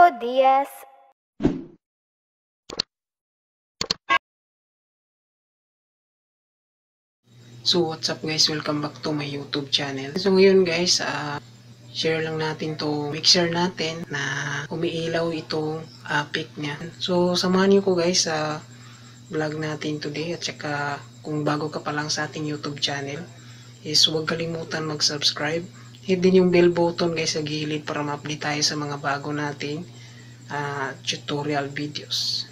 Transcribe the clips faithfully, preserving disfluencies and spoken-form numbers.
Rico Diaz. So what's up guys, welcome back to my YouTube channel. So ngayon guys, uh, share lang natin to mixer natin na umiilaw itong uh, pick niya. So samahan niyo ko guys sa uh, vlog natin today, at saka kung bago ka pa lang sa ating YouTube channel is huwag kalimutan mag-subscribe. Hit din yung bell button guys sa gilid para ma-update tayo sa mga bago nating uh, tutorial videos.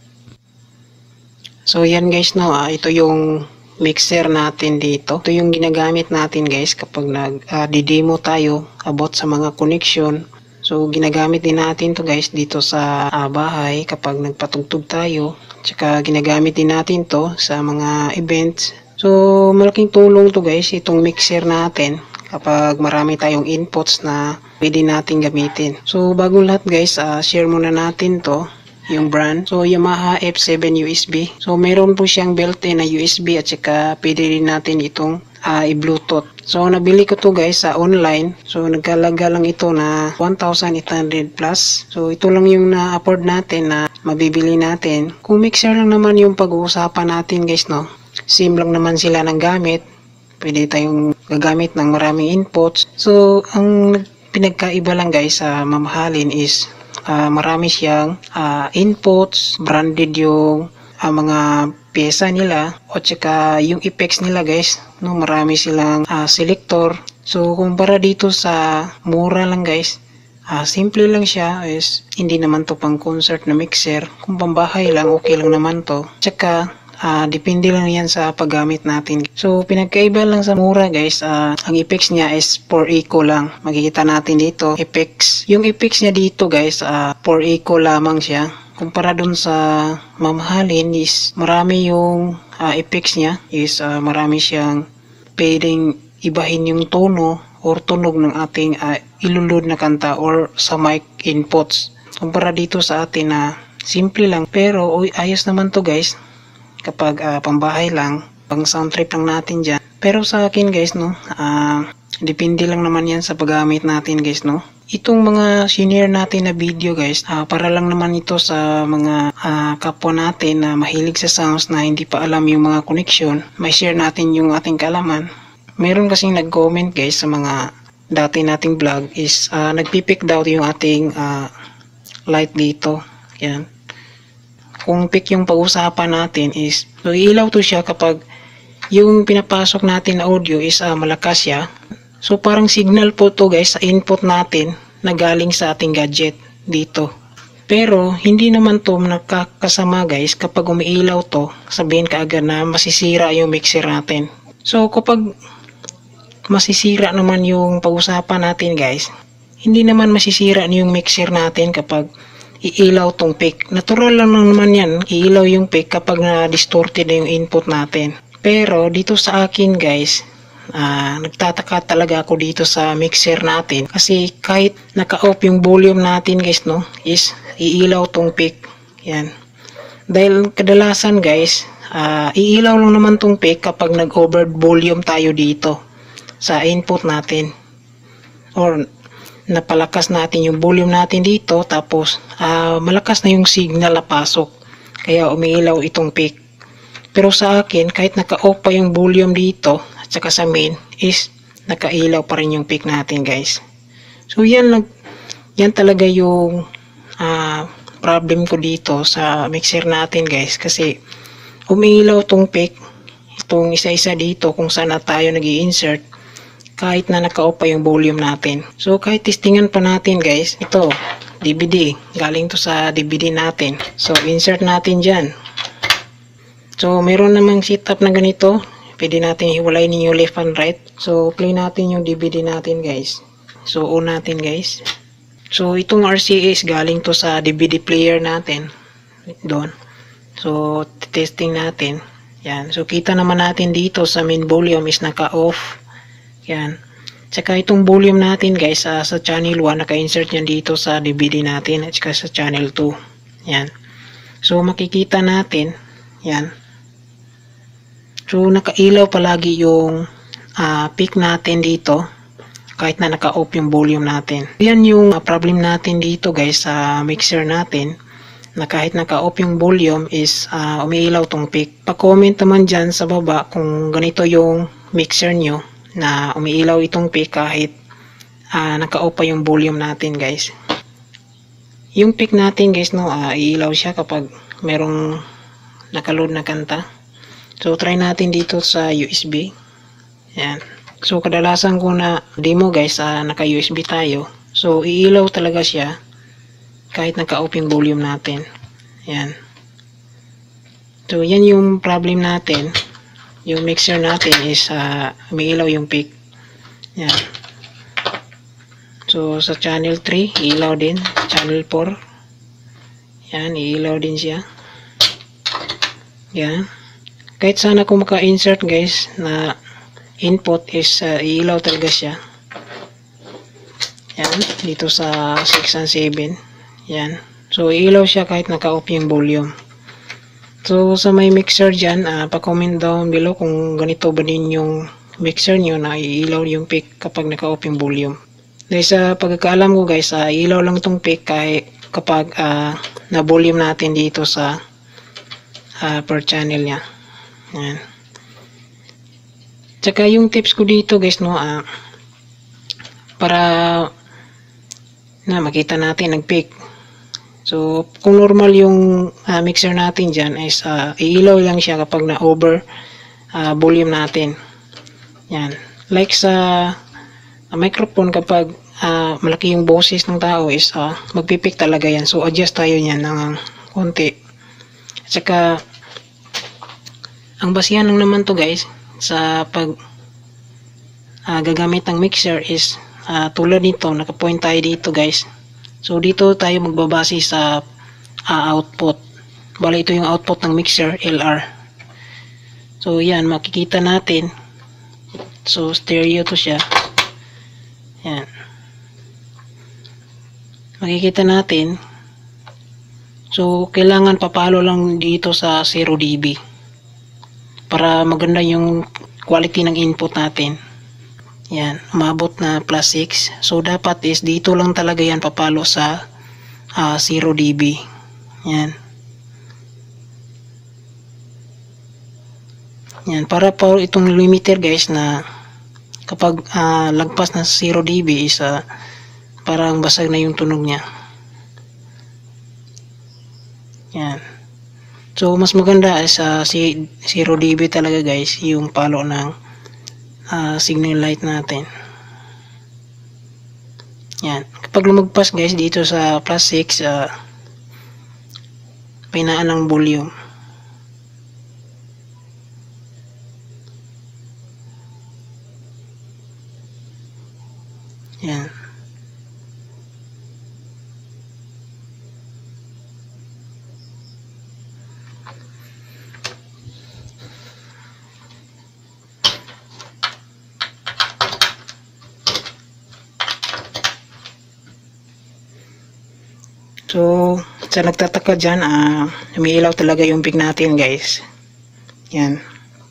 So yan guys, no, uh, ito yung mixer natin dito. Ito yung ginagamit natin guys kapag nag-demo uh, tayo about sa mga connection. So ginagamit din natin to guys dito sa uh, bahay kapag nagpatugtog tayo. Tsaka ginagamit din natin to sa mga events. So malaking tulong to guys itong mixer natin kapag marami tayong inputs na pwede natin gamitin. So bago lahat guys, uh, share muna natin to yung brand. So Yamaha F seven U S B. So meron po siyang built-in na U S B at saka pwede rin natin itong uh, i-bluetooth. So nabili ko to guys sa online. So nagkalaga lang ito na one thousand eight hundred plus. So ito lang yung na-afford natin na mabibili natin. Kung mixer lang naman yung pag-uusapan natin guys, no, same lang naman sila ng gamit. Pwede tayong gagamit ng maraming inputs. So ang pinagkaiba lang guys sa uh, mamahalin is Uh, marami siyang uh, inputs, branded yung uh, mga pyesa nila, o tsaka yung effects nila guys, no, marami silang uh, selector. So kumpara dito sa mura lang guys, uh, simple lang siya, is hindi naman to pang concert na mixer. Kung pambahay lang, okay lang naman to. Tsaka Uh, depende lang yan sa paggamit natin. So pinagkaiba lang sa mura guys, uh, ang effects niya is four echo lang. Makikita natin dito effects. Yung effects niya dito guys, uh, four echo lamang siya. Kumpara dun sa mamahalin is marami yung uh, effects niya, is uh, marami siyang pwedeng ibahin yung tono or tunog ng ating uh, ilulod na kanta or sa mic inputs. Kumpara dito sa atin na uh, simple lang, pero uy, ayos naman to guys kapag uh, pambahay lang, pang sound trip lang natin dyan. Pero sa akin guys, no, uh, depende lang naman yan sa paggamit natin guys, no. Itong mga senior natin na video guys, uh, para lang naman ito sa mga uh, kapwa natin na mahilig sa sounds na hindi pa alam yung mga connection. May share natin yung ating kaalaman. Meron kasing nag-comment guys sa mga dati nating vlog is uh, nagpipick daw yung ating uh, light dito. Yan. Kung pick yung pag-usapan natin is, so ilaw to siya kapag yung pinapasok natin na audio is uh, malakas siya. So parang signal po to guys sa input natin na galing sa ating gadget dito. Pero hindi naman to nakakasama guys kapag umiilaw to, sabihin kaagad na masisira yung mixer natin. So kapag masisira naman yung pag-usapan natin guys, hindi naman masisira yung mixer natin kapag iilaw tong pick. Natural lang naman yan, iilaw yung pick kapag na-distorted na yung input natin. Pero dito sa akin guys, uh, nagtataka talaga ako dito sa mixer natin. Kasi kahit naka-off yung volume natin guys, no, is iilaw tong pick. Yan. Dahil kadalasan guys, uh, iilaw lang naman tong pick kapag nag-over volume tayo dito sa input natin. Or napalakas natin yung volume natin dito, tapos uh, malakas na yung signal na pasok, kaya umiilaw itong pick. Pero sa akin, kahit naka-off pa yung volume dito at saka sa main, is nakailaw pa rin yung pick natin guys. So yan lang, yan talaga yung uh, problem ko dito sa mixer natin guys, kasi umiilaw tong pick, itong isa-isa dito kung saan na tayo nag-i-insert kahit na naka-off pa yung volume natin. So kahit testingan pa natin guys, ito D V D, galing to sa D V D natin. So insert natin dyan. So meron namang setup na ganito, pwede natin hiwalayin yung left and right. So play natin yung D V D natin guys. So on natin guys. So itong R C A is galing to sa D V D player natin doon. So testing natin yan. So kita naman natin dito sa main volume is naka-off. Yan. Tsaka itong volume natin guys, uh, sa channel one, naka-insert yan dito sa D V D natin, at saka sa channel two. Yan. So makikita natin, yan. So nakailaw palagi yung uh, pick natin dito kahit na naka-off yung volume natin. Yan yung uh, problem natin dito guys sa mixer natin, na kahit naka-off yung volume is uh, umiilaw tong peak. Pa-comment naman dyan sa baba kung ganito yung mixer nyo na umiilaw itong peak kahit uh, naka-off pa yung volume natin guys. Yung peak natin guys, no, uh, iilaw siya kapag merong nakaload na kanta. So try natin dito sa U S B. Yan. So kadalasan ko na demo guys, uh, naka U S B tayo. So iilaw talaga siya kahit naka-off yung volume natin. Yan. So yan yung problem natin. Yung mixer natin is uh, umiilaw yung peak. Yan. So sa channel three, iilaw din. Channel four. Yan, iilaw din siya. Yan. Kahit sana kung maka-insert guys na input is uh, iilaw talaga siya. Yan, dito sa six and seven. Yan. So iilaw siya kahit naka-off yung volume. So sa may mixer dyan, uh, pa-comment down below kung ganito ba din yung mixer nyo na iilaw yung peak kapag naka-off yung volume. Dahil sa pagkakaalam ko guys, uh, iilaw lang itong peak kahit kapag uh, na-volume natin dito sa uh, per channel nya. Yan. Tsaka yung tips ko dito guys, no, uh, para na makita natin nag-peak. So kung normal yung uh, mixer natin dyan is uh, iilaw lang siya kapag na-over uh, volume natin. Yan. Like sa uh, microphone, kapag uh, malaki yung boses ng tao is uh, magpipik talaga yan. So adjust tayo yan ng konti. At saka ang basihan lang naman to guys sa pag uh, gagamit ng mixer is uh, tulad nito, nakapoint tayo dito guys. So dito tayo magbabase sa uh, output. Bali ito yung output ng mixer, L R. So yan, makikita natin. So stereo to siya. Yan. Makikita natin. So kailangan papalo lang dito sa zero D B para maganda yung quality ng input natin. Yan, umabot na plus six. So dapat is dito lang talaga yan papalo sa uh, zero D B. Yan. Yan, para pa itong limiter guys na kapag uh, lagpas na zero D B is uh, parang basag na yung tunog niya. Yan. So mas maganda sa uh, zero D B talaga guys yung palo ng uh, signal light natin. Yan. Kapag lumagpas guys dito sa plus six, uh, pinaan ng volume. Yan. So, sa nagtataka dyan, uh, umiilaw talaga yung peak natin guys. Yan.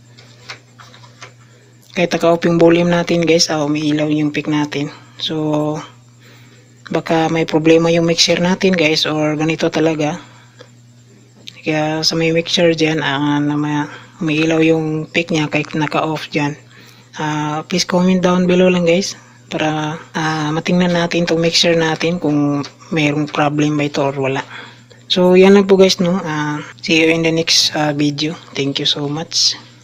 Kahit naka-off yung volume natin guys, uh, umiilaw yung peak natin. So, baka may problema yung mixer natin guys, or ganito talaga. Kaya sa may mixer dyan, uh, na umiilaw yung peak nya kahit naka-off dyan. Uh, please comment down below lang guys, para uh, matingnan natin itong mixer natin kung mayroong problem ba ito or wala. So yan lang po guys, no. Uh, see you in the next uh, video. Thank you so much.